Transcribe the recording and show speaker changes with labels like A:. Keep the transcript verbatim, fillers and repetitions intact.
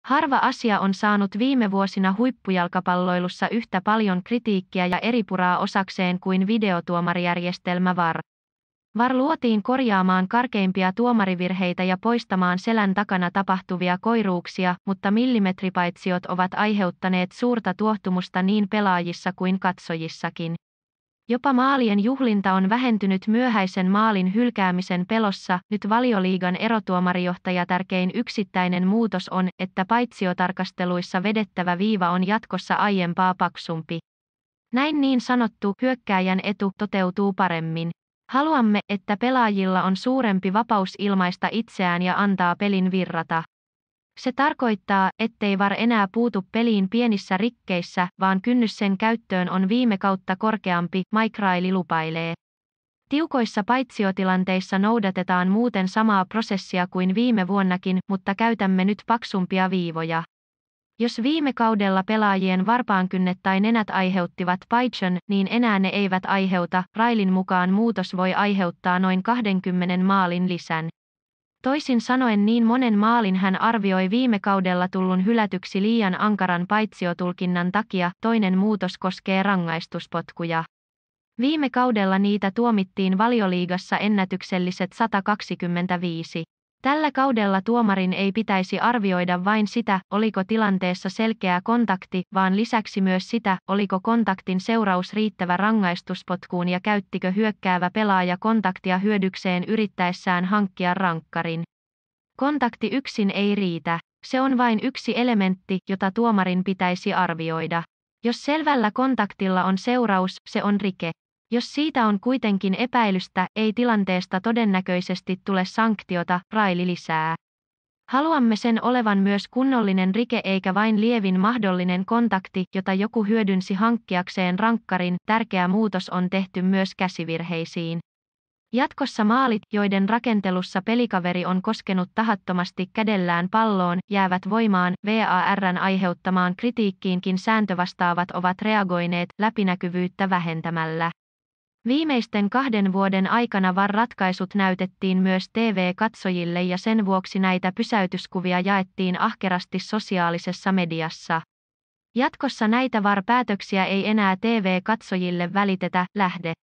A: Harva asia on saanut viime vuosina huippujalkapalloilussa yhtä paljon kritiikkiä ja eripuraa osakseen kuin videotuomarijärjestelmä V A R. V A R luotiin korjaamaan karkeimpia tuomarivirheitä ja poistamaan selän takana tapahtuvia koiruuksia, mutta millimetripaitsiot ovat aiheuttaneet suurta tuohtumusta niin pelaajissa kuin katsojissakin. Jopa maalien juhlinta on vähentynyt myöhäisen maalin hylkäämisen pelossa. Nyt Valioliigan erotuomarijohtaja tärkein yksittäinen muutos on, että paitsiotarkasteluissa vedettävä viiva on jatkossa aiempaa paksumpi. Näin niin sanottu hyökkääjän etu toteutuu paremmin. Haluamme, että pelaajilla on suurempi vapaus ilmaista itseään ja antaa pelin virrata. Se tarkoittaa, ettei V A R enää puutu peliin pienissä rikkeissä, vaan kynnys sen käyttöön on viime kautta korkeampi, Mike Riley lupailee. Tiukoissa paitsiotilanteissa noudatetaan muuten samaa prosessia kuin viime vuonnakin, mutta käytämme nyt paksumpia viivoja. Jos viime kaudella pelaajien varpaankynnet tai nenät aiheuttivat paitsion, niin enää ne eivät aiheuta. Rileyn mukaan muutos voi aiheuttaa noin kaksikymmentä maalin lisän. Toisin sanoen niin monen maalin hän arvioi viime kaudella tullun hylätyksi liian ankaran paitsiotulkinnan takia. Toinen muutos koskee rangaistuspotkuja. Viime kaudella niitä tuomittiin Valioliigassa ennätykselliset sata kaksikymmentäviisi. Tällä kaudella tuomarin ei pitäisi arvioida vain sitä, oliko tilanteessa selkeä kontakti, vaan lisäksi myös sitä, oliko kontaktin seuraus riittävä rangaistuspotkuun ja käyttikö hyökkäävä pelaaja kontaktia hyödykseen yrittäessään hankkia rankkarin. Kontakti yksin ei riitä. Se on vain yksi elementti, jota tuomarin pitäisi arvioida. Jos selvällä kontaktilla on seuraus, se on rike. Jos siitä on kuitenkin epäilystä, ei tilanteesta todennäköisesti tule sanktiota, Riley lisää. Haluamme sen olevan myös kunnollinen rike eikä vain lievin mahdollinen kontakti, jota joku hyödynsi hankkiakseen rankkarin. Tärkeä muutos on tehty myös käsivirheisiin. Jatkossa maalit, joiden rakentelussa pelikaveri on koskenut tahattomasti kädellään palloon, jäävät voimaan. V A R:n aiheuttamaan kritiikkiinkin sääntövastaavat ovat reagoineet läpinäkyvyyttä vähentämällä. Viimeisten kahden vuoden aikana V A R-ratkaisut näytettiin myös T V-katsojille ja sen vuoksi näitä pysäytyskuvia jaettiin ahkerasti sosiaalisessa mediassa. Jatkossa näitä V A R-päätöksiä ei enää T V-katsojille välitetä, lähde.